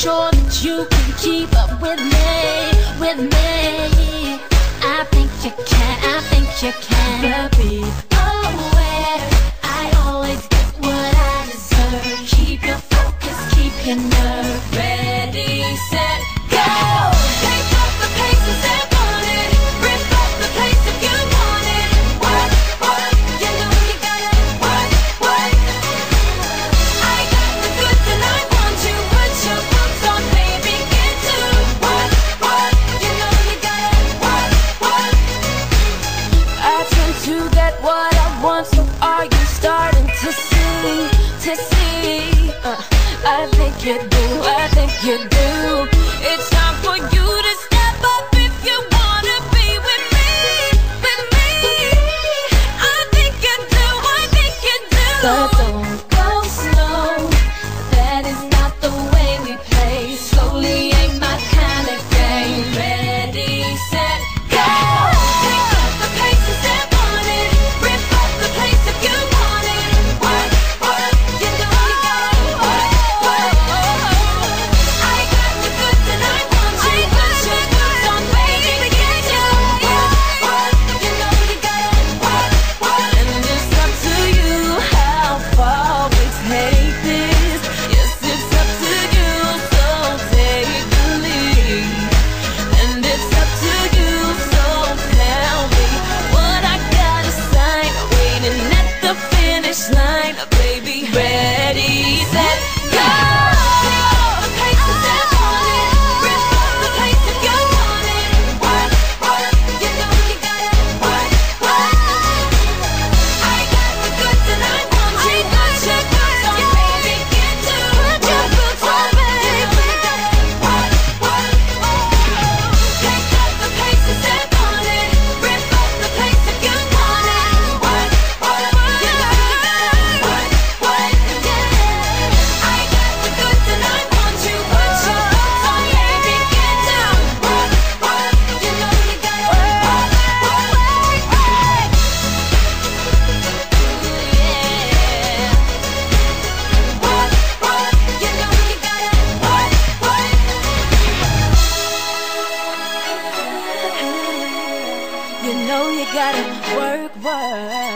sure that you can keep up with me. I think you can, I think you can. Be aware, I always get what I deserve. Keep your focus, keep your nerve. Ready, set, go! Take off the pace and step on it. Rip off the place if you want it. Work, you know you gotta work. I got the goods and I want you. Put your boots on, baby, get to work. You know you gotta work. I tend to get what I want, so are you starting to see? I think you do, I think you do. It's time for you to step up if you wanna be with me. I think you do, I think you do. But don't go slow, that is not the way we play. Slowly ain't my kind of game. Ready, set, go! Take off the pace and step on it. Rip off the place if you want it. Work, you know you gotta work. I got the goods and I want you. Put your boots on, baby, get to work. You know you gotta work. And it's up to you how far we take this. Yes, it's up to you, so take the lead. And it's up to you, so tell me what I gotta sign. Waiting at the finish line, baby. Ready, set, go! Take off the pace and step on it. Rip off the place if you want it. Work, you know you gotta work. I got the goods and I want you. Put your boots on, baby, get to put your boots on, baby. You know you gotta work. Take off the pace and step on it. Rip off the place if you want it. Work, you know you gotta work. I got the goods and I want you. Put your boots on, baby, get to work. You know you gotta work. You know you gotta work. You know you gotta work.